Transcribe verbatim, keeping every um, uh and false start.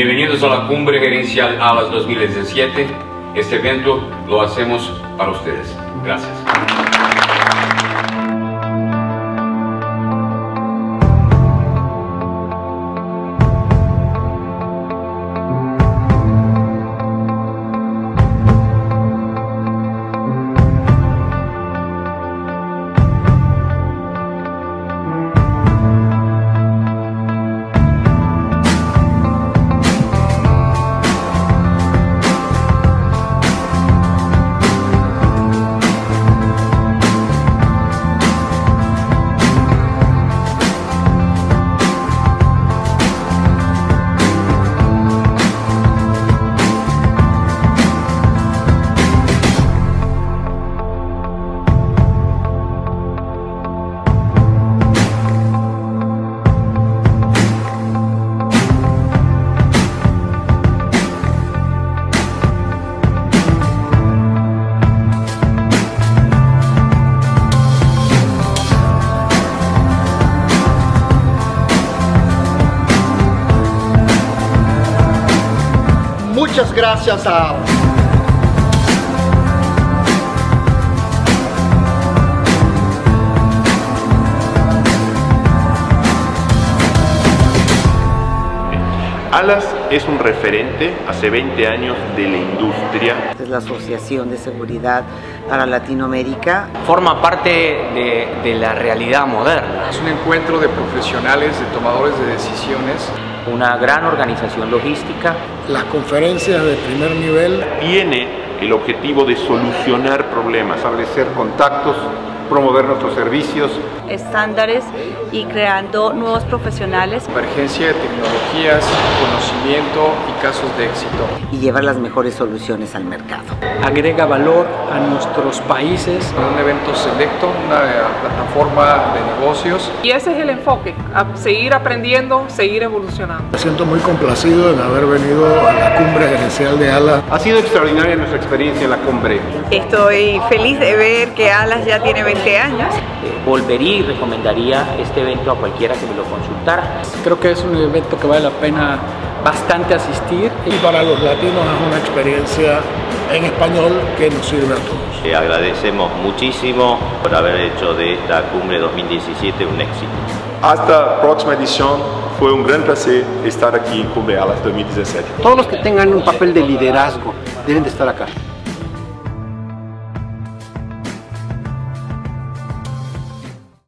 Bienvenidos a la Cumbre Gerencial Alas dos mil diecisiete. Este evento lo hacemos para ustedes. Gracias. Muchas gracias a Alas es un referente hace veinte años de la industria. Es la Asociación de Seguridad para Latinoamérica. Forma parte de, de la realidad moderna. Es un encuentro de profesionales, de tomadores de decisiones. Una gran organización logística. Las conferencias de primer nivel. Tiene el objetivo de solucionar problemas, establecer contactos, promover nuestros servicios, estándares y creando nuevos profesionales. Convergencia de tecnologías, conocimiento y casos de éxito. Y llevar las mejores soluciones al mercado. Agrega valor a nuestros países. Un evento selecto, una plataforma de negocios. Y ese es el enfoque, a seguir aprendiendo, seguir evolucionando. Me siento muy complacido en haber venido a la Cumbre Gerencial de Alas. Ha sido extraordinaria nuestra experiencia en la cumbre. Estoy feliz de ver que Alas ya tiene veinte años. Eh, volvería y recomendaría este evento a cualquiera que me lo consultara. Creo que es un evento que vale la pena bastante asistir. Y para los latinos es una experiencia en español que nos sirve a todos. Le agradecemos muchísimo por haber hecho de esta Cumbre dos mil diecisiete un éxito. Hasta la próxima edición. Fue un gran placer estar aquí en Cumbre Alas dos mil diecisiete. Todos los que tengan un papel de liderazgo deben de estar acá.